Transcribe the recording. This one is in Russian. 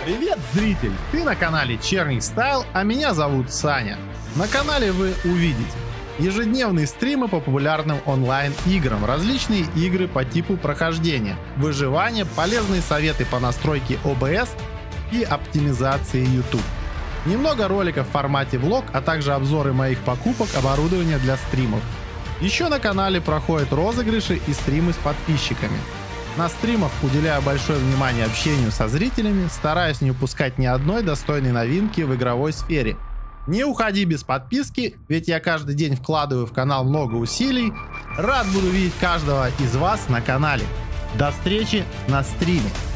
Привет, зритель! Ты на канале Черный Стайл, а меня зовут Саня. На канале вы увидите ежедневные стримы по популярным онлайн-играм, различные игры по типу прохождения, выживания, полезные советы по настройке OBS и оптимизации YouTube. Немного роликов в формате влог, а также обзоры моих покупок оборудования для стримов. Еще на канале проходят розыгрыши и стримы с подписчиками. На стримах уделяю большое внимание общению со зрителями, стараюсь не упускать ни одной достойной новинки в игровой сфере. Не уходи без подписки, ведь я каждый день вкладываю в канал много усилий. Рад буду видеть каждого из вас на канале. До встречи на стриме.